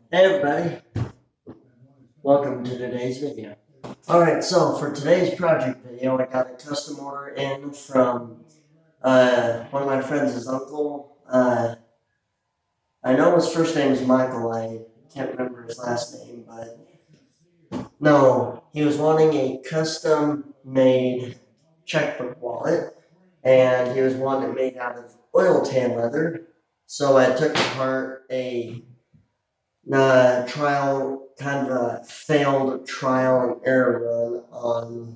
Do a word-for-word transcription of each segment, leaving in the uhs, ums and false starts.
Hey everybody, welcome to today's video. Alright, so for today's project video, I got a custom order in from uh, one of my friends' uncle. Uh, I know his first name is Michael, I can't remember his last name, but no, he was wanting a custom made checkbook wallet, and he was wanting it made out of oil tan leather. So I took apart a uh, trial, kind of a failed trial and error run on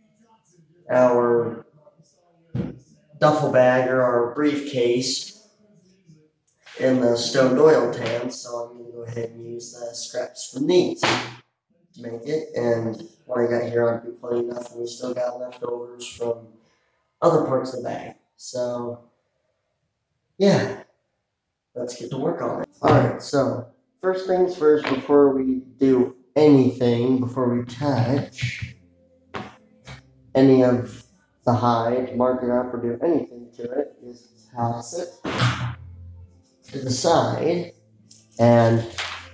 our duffel bag or our briefcase in the stoned oil tan. So I'm going to go ahead and use the scraps from these to make it. And what I got here ought to be plenty enough, and we still got leftovers from other parts of the bag. So yeah, let's get to work on it. Alright, so first things first, before we do anything, before we touch any of the hide, mark it up, or do anything to it, is toss it to the side and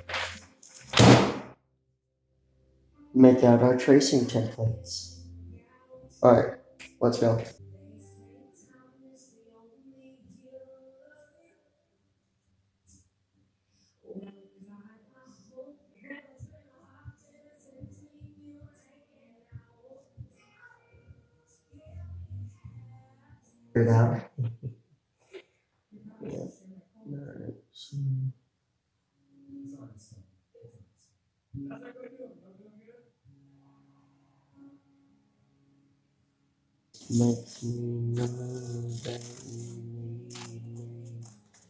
make out our tracing templates. Alright, let's go. Figure it out. Yeah. Alright, so makes me know that we need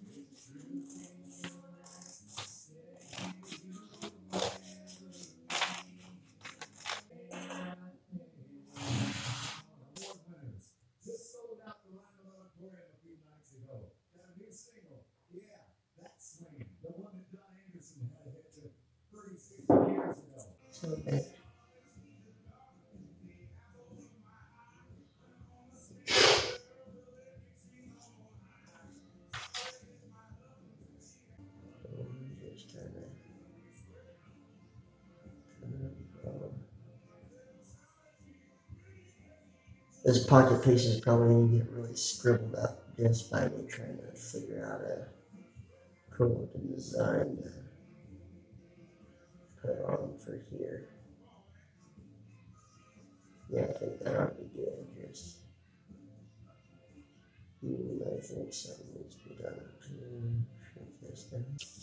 so okay. Just trying to This pocket piece is probably going to get really scribbled up just by me trying to figure out a cool design to put on for here. Yeah, I think that ought to be good. Just, hmm, I think something needs to be done to shrink this down.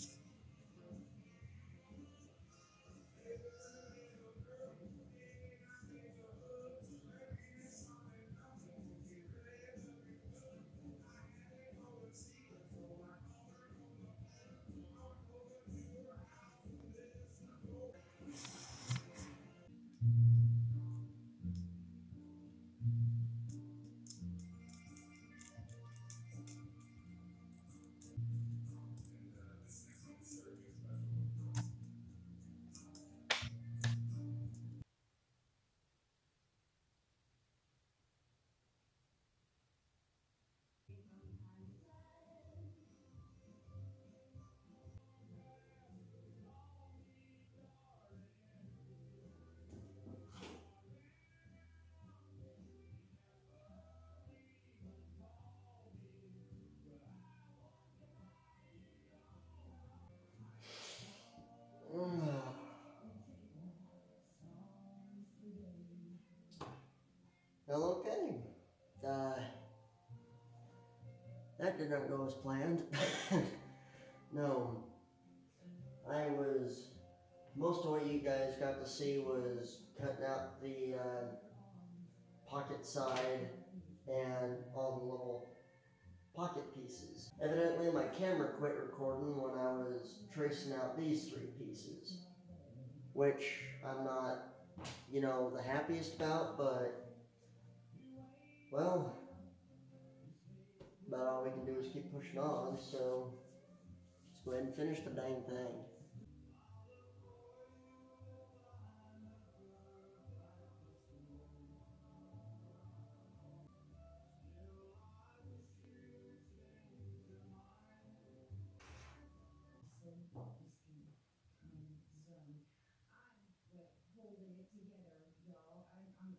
Well, okay. Uh, that did not go as planned. No, I was, most of what you guys got to see was cutting out the uh, pocket side and all the little pocket pieces. Evidently my camera quit recording when I was tracing out these three pieces, which I'm not, you know, the happiest about, but, well, about all we can do is keep pushing on, so let's go ahead and finish the dang thing.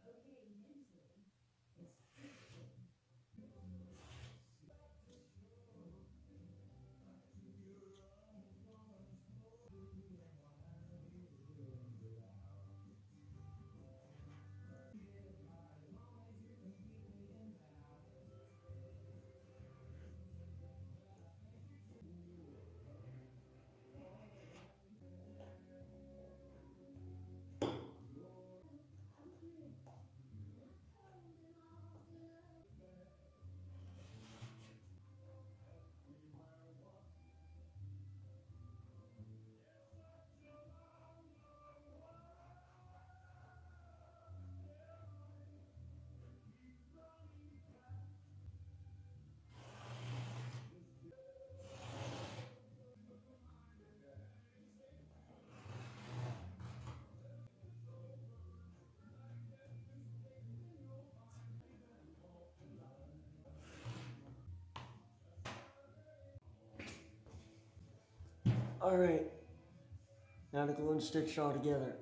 Alright, now to glue and stitch it all together.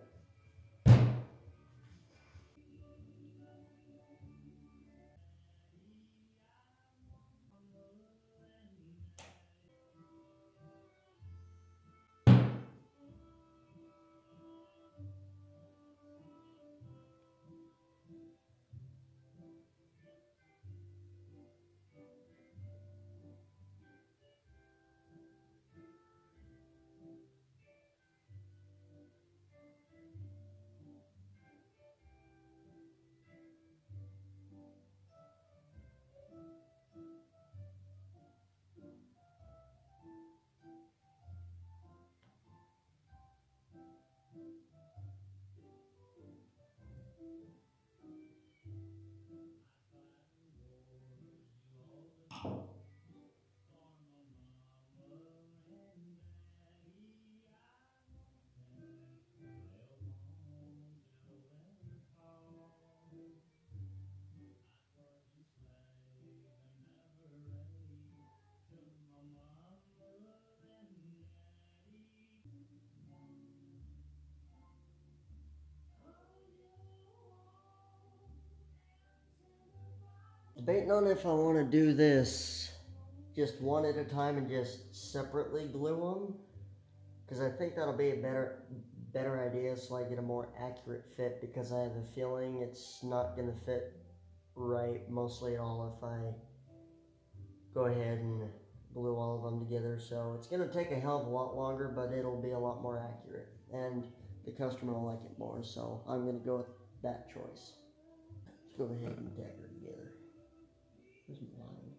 Debating on if I want to do this just one at a time and just separately glue them, because I think that'll be a better better idea, so I get a more accurate fit, because I have a feeling it's not going to fit right mostly at all if I go ahead and glue all of them together. So it's going to take a hell of a lot longer, but it'll be a lot more accurate, and the customer will like it more, so I'm going to go with that choice. Let's go ahead and tag her together. Where's my line?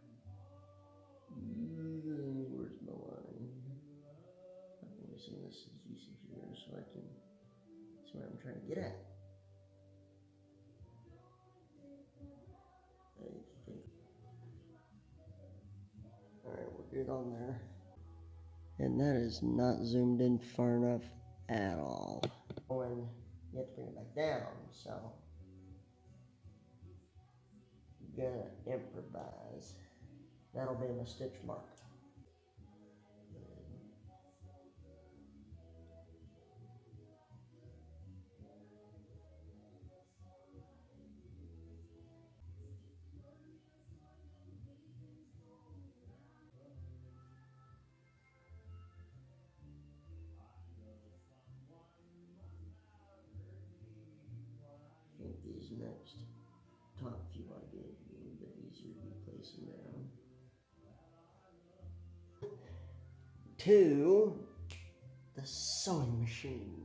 Where's my line? I'm using this as easy here so I can, that's what I'm trying to get at. I think. Alright, we're good on there. And that is not zoomed in far enough at all. And you have to bring it back down, so I'm gonna improvise. That'll be my stitch mark. I think these next top few I get a little bit easier to be placing down. To the sewing machine.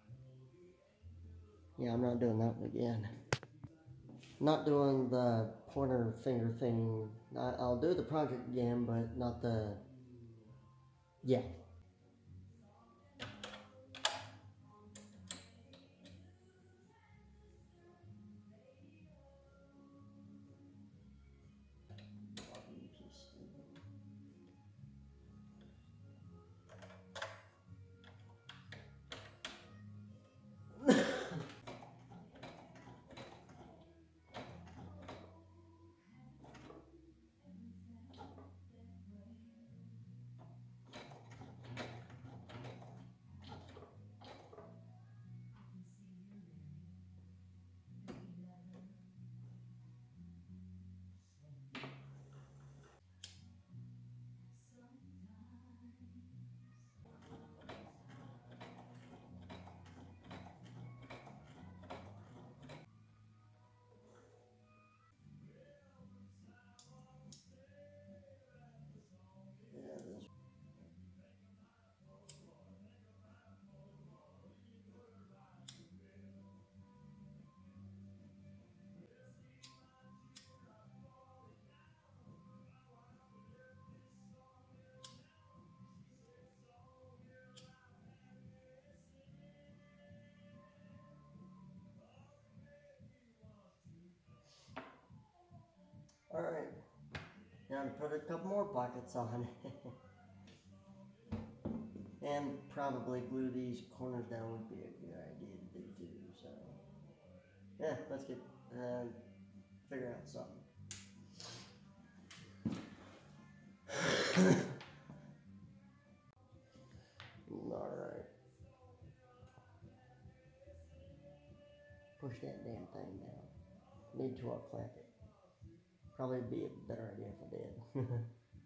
Yeah, I'm not doing that one again. Not doing the pointer finger thing. I'll do the project again, but not the, yeah. put a couple more pockets on. And probably glue these corners down would be a good idea to do too, so. Yeah, let's get, uh, figure out something. Alright. Push that damn thing down. Need to unclamp it. Probably be a better idea if I did.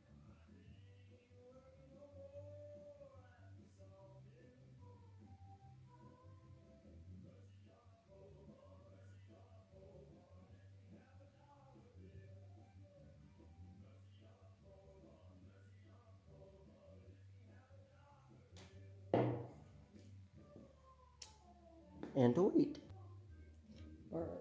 And to wait. Alright.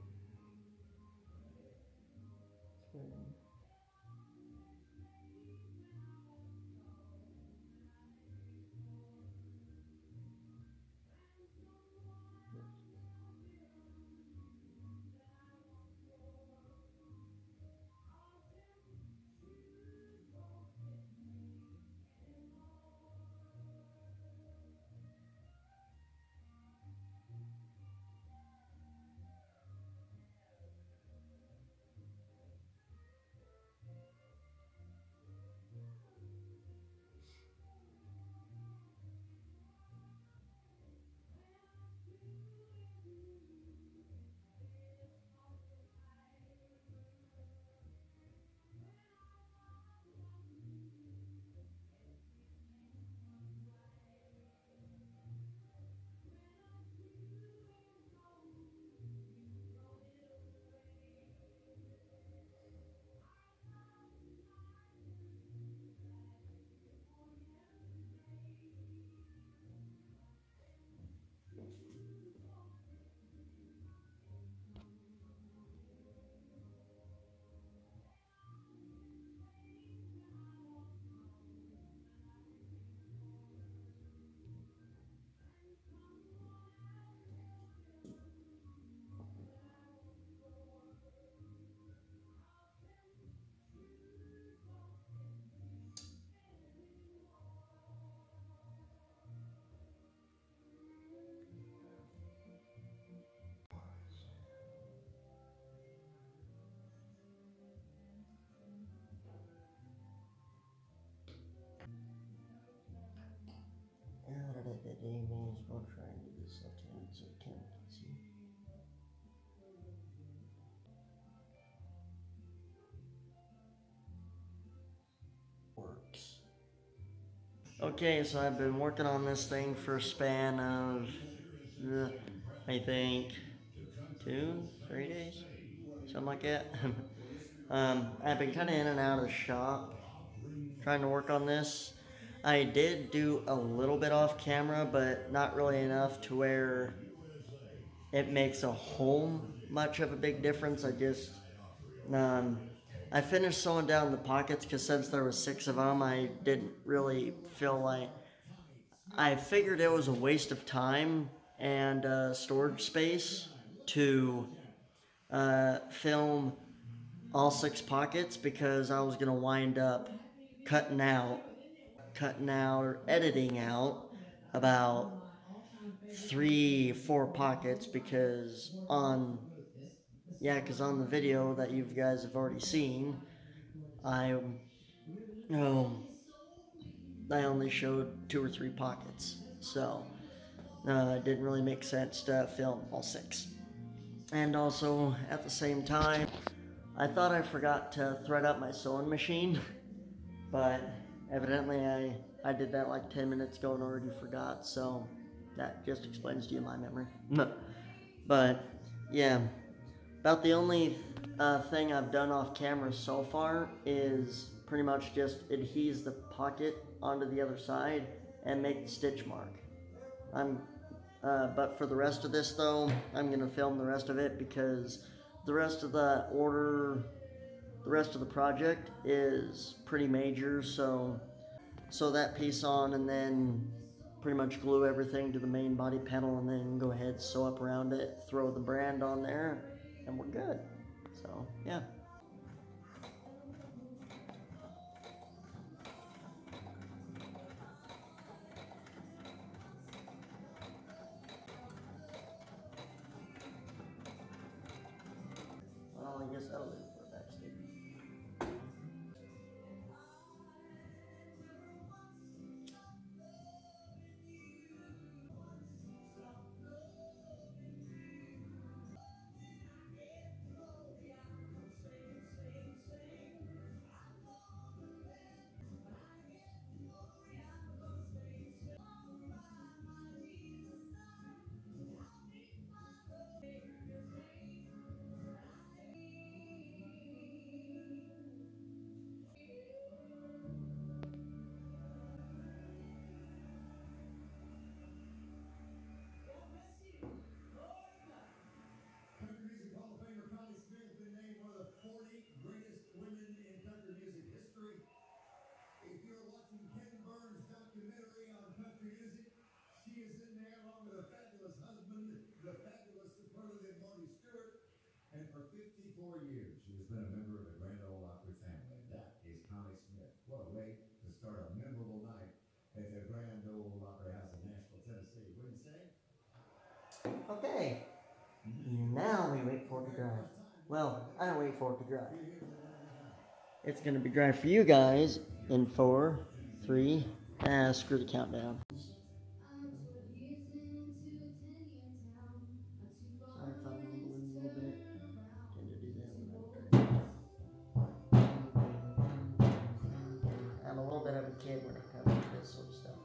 Out of the day, may as well try and do this left-handed so the camera can see. Works. Okay, so I've been working on this thing for a span of, uh, I think, two, three days, something like that. um, I've been kind of in and out of the shop trying to work on this. I did do a little bit off camera, but not really enough to where it makes a whole much of a big difference. I just, um, I finished sewing down the pockets because since there was six of them, I didn't really feel like, I figured it was a waste of time and uh, storage space to uh, film all six pockets because I was going to wind up cutting out cutting out or editing out about three, four pockets because on, yeah, because on the video that you guys have already seen, I, um, I only showed two or three pockets, so uh, it didn't really make sense to film all six. And also, at the same time, I thought I forgot to thread up my sewing machine, but evidently I, I did that like ten minutes ago and already forgot, so that just explains to you my memory. But, yeah, about the only uh, thing I've done off camera so far is pretty much just adhese the pocket onto the other side and make the stitch mark. I'm, uh, but for the rest of this though, I'm gonna film the rest of it because the rest of the order, the rest of the project is pretty major, so sew that piece on and then pretty much glue everything to the main body panel and then go ahead, sew up around it, throw the brand on there, and we're good. So, yeah. guess that'll do for a backstitch. Okay, now we wait for it to dry. Well, I don't wait for it to dry. It's gonna be dry for you guys in four, three, ah, screw the countdown. Sorry if I'm mumbling a little bit. Tend to do that when I'm I'm a little bit of a kid when it comes to this sort of stuff.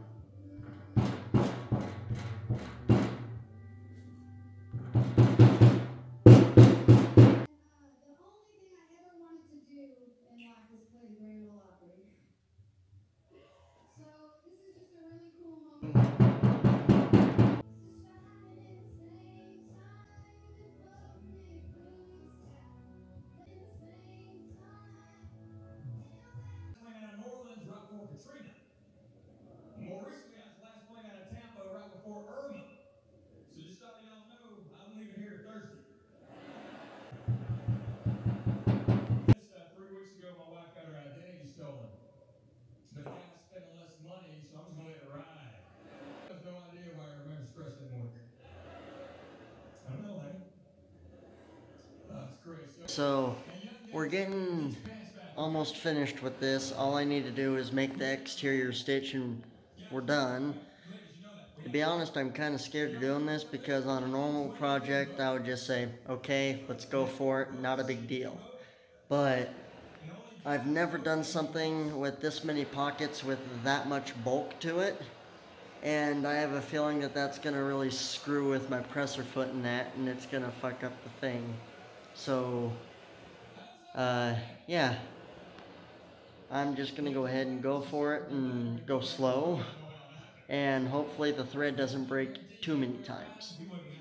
So, we're getting almost finished with this. All I need to do is make the exterior stitch and we're done. To be honest, I'm kind of scared of doing this because on a normal project, I would just say, okay, let's go for it, not a big deal. But I've never done something with this many pockets with that much bulk to it. And I have a feeling that that's going to really screw with my presser foot and that, and it's going to fuck up the thing. So, uh, yeah. I'm just going to go ahead and go for it and go slow. And hopefully the thread doesn't break too many times.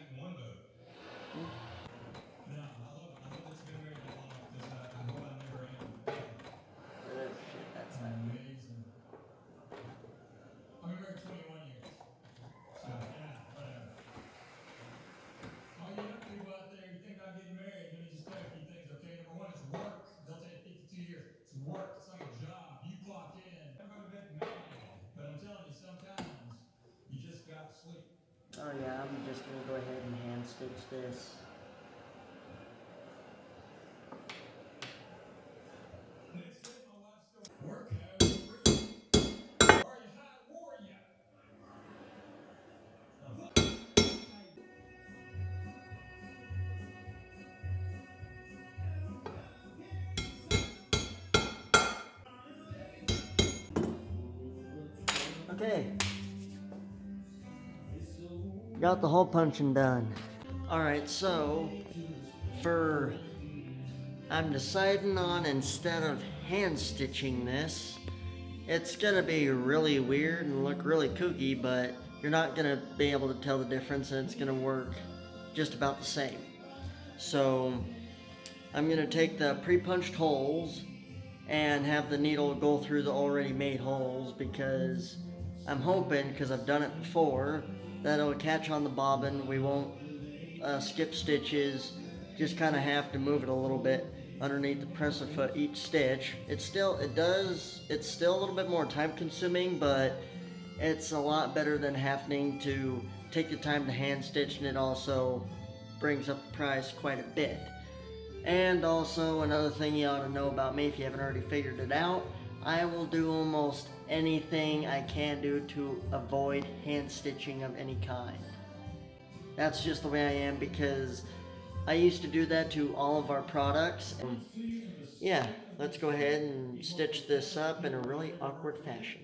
Oh yeah, I'm just going to go ahead and hand stitch this. Okay. Got the hole punching done. Alright, so for I'm deciding on, instead of hand stitching this, it's gonna be really weird and look really kooky, but you're not gonna be able to tell the difference and it's gonna work just about the same. So I'm gonna take the pre-punched holes and have the needle go through the already made holes, because I'm hoping, because I've done it before, that it'll catch on the bobbin. We won't uh, skip stitches, just kind of have to move it a little bit underneath the presser foot each stitch. It's still, it does, it's still a little bit more time consuming, but it's a lot better than having to take the time to hand stitch, and it also brings up the price quite a bit. And also another thing you ought to know about me if you haven't already figured it out, I will do almost anything I can do to avoid hand stitching of any kind. That's just the way I am because I used to do that to all of our products. And yeah, let's go ahead and stitch this up in a really awkward fashion.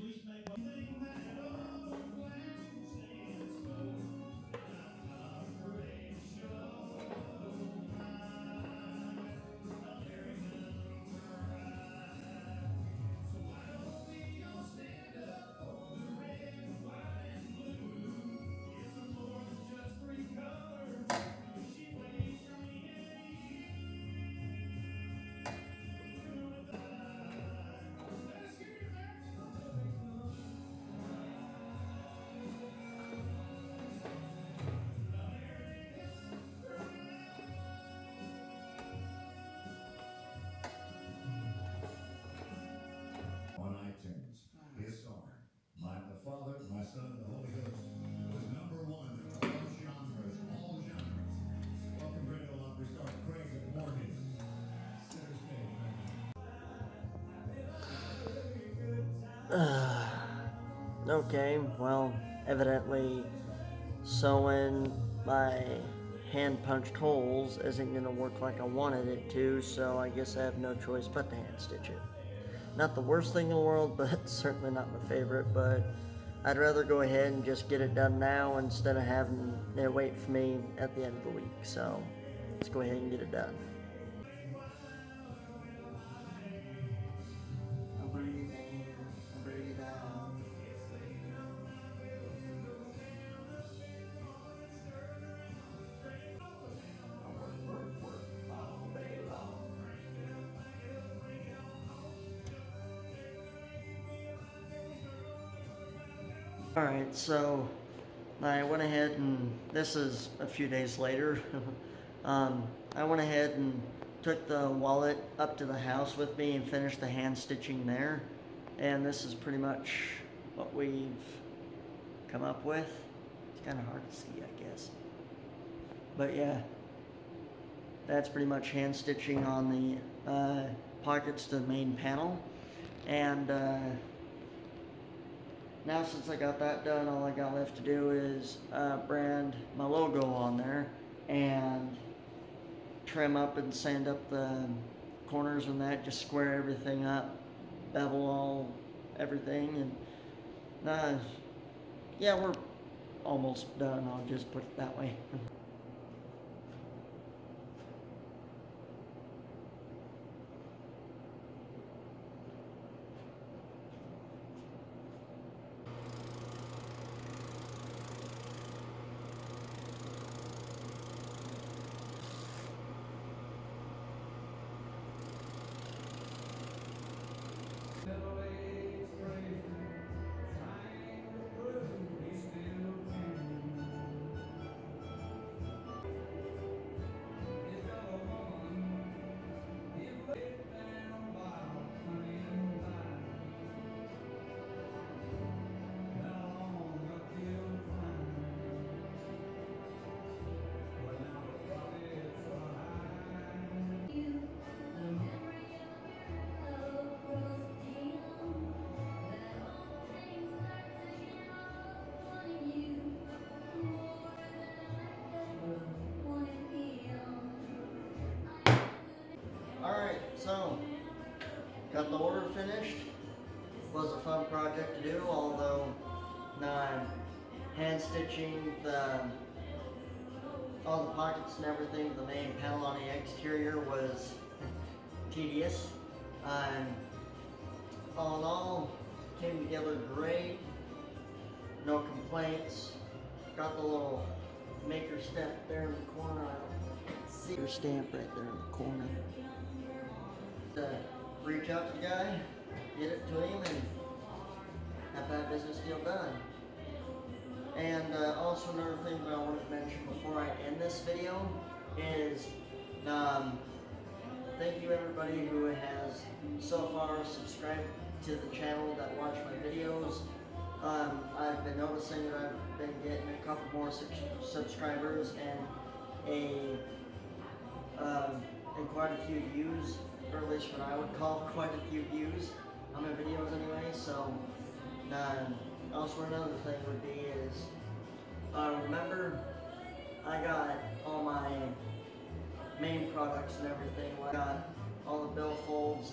On iTunes, his song, my, the Father, my Son, the Holy Ghost, was number one in all genres, all genres. Welcome, Grand Ole Opry star Craig. Good morning. Center stage, Uh, okay, well, evidently sewing my hand punched holes isn't going to work like I wanted it to, so I guess I have no choice but to hand stitch it. Not the worst thing in the world, but certainly not my favorite, but I'd rather go ahead and just get it done now instead of having it wait for me at the end of the week. So let's go ahead and get it done. Breathe in, breathe out. Work, work, work all day long. Alright, so I went ahead and, this is a few days later, um, I went ahead and took the wallet up to the house with me and finished the hand stitching there. And this is pretty much what we've come up with. It's kind of hard to see, I guess. But yeah, that's pretty much hand stitching on the uh, pockets to the main panel. And uh, now since I got that done, all I got left to do is uh, brand my logo on there and trim up and sand up the corners and that, just square everything up, bevel all everything, and uh, yeah, we're almost done, I'll just put it that way. Alright, so got the order finished. Was a fun project to do, although uh, hand stitching the all the pockets and everything, the main panel on the exterior was tedious. Um, all in all, came together great. No complaints. Got the little maker stamp there in the corner. I don't see your stamp right there in the corner. Uh, reach out to the guy, get it to him, and have that business deal done. And uh, also another thing that I wanted to mention before I end this video is um, thank you everybody who has so far subscribed to the channel that watch my videos. Um, I've been noticing that I've been getting a couple more subscribers and a um, and quite a few views, or at least what I would call quite a few views on my videos anyway. So um, also another thing would be is, uh, remember I got all my main products and everything. I got all the billfolds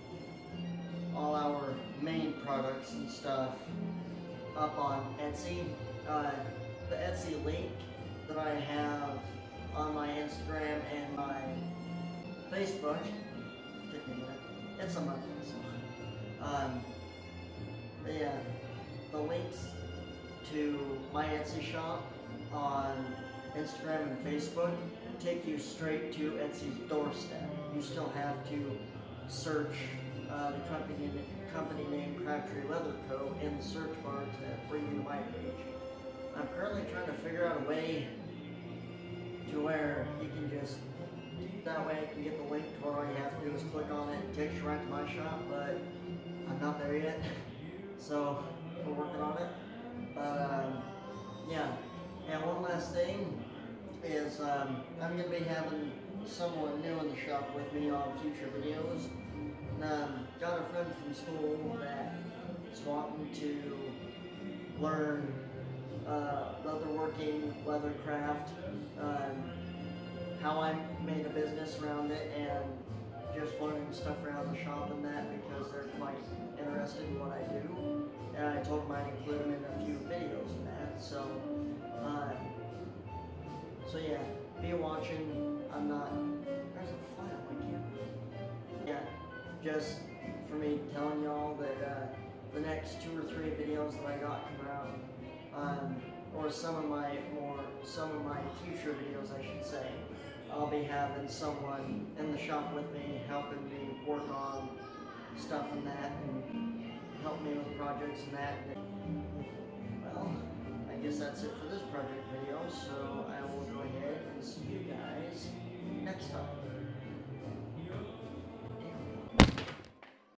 and all our main products and stuff up on Etsy. Uh, the Etsy link that I have on my Instagram and my Facebook, take me a minute, it's on my Facebook. Um, but yeah, the links to my Etsy shop on Instagram and Facebook take you straight to Etsy's doorstep. You still have to search uh, the company, company name Crabtree Leather Co. in the search bar to bring you to my page. I'm currently trying to figure out a way to where you can just, that way I can get the link to where all you have to do is click on it, it takes you right to my shop, but I'm not there yet. So we're working on it. But um, yeah, and one last thing is um, I'm going to be having someone new in the shop with me on future videos. Um, got a friend from school that is wanting to learn uh, leatherworking, leathercraft, um, how I made a business around it, and just learning stuff around the shop and that, because they're quite interested in what I do. And I told them I'd include them in a few videos and that. So, uh, so yeah, be watching. I'm not. There's a fly on my camera. Yeah, just for me telling y'all that uh, the next two or three videos that I got coming out, um, or some of my more, some of my future videos, I should say, I'll be having someone in the shop with me, helping me work on stuff and that, and help me with projects and that. Well, I guess that's it for this project video, so I will go ahead and see you guys next time.